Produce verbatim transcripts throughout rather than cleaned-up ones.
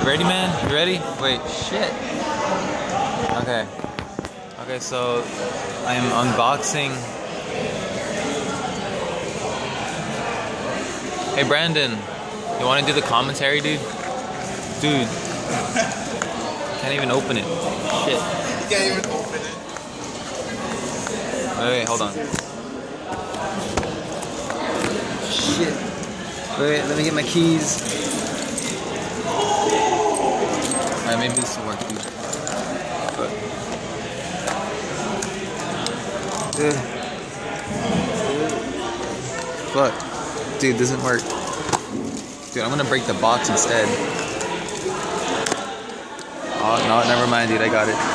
Ready, man? You ready? Wait, shit. Okay. Okay, so I'm unboxing. Hey, Brandon, you want to do the commentary, dude? Dude. Can't even open it. Shit. You can't even open it. Wait, wait, hold on. Shit. Wait, wait, let me get my keys. Alright, maybe this will work, dude. But, uh, fuck. Dude, doesn't work. Dude, I'm gonna break the box instead. Oh, no, never mind, dude. I got it.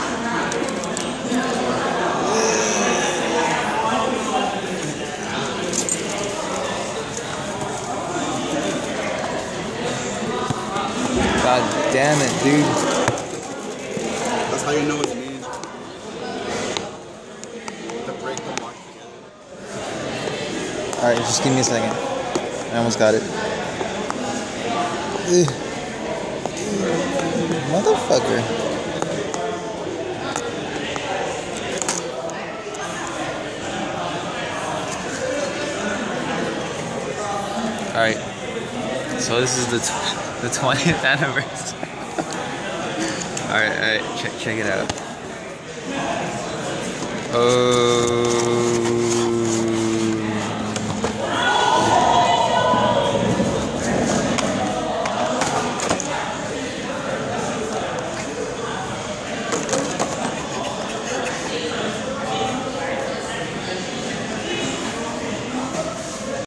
God damn it, dude. That's how you know it's me. To break the box together. Alright, just give me a second. I almost got it. Ugh. Motherfucker. Alright. So this is the t the twentieth anniversary. Alright, alright, check check it out. Oh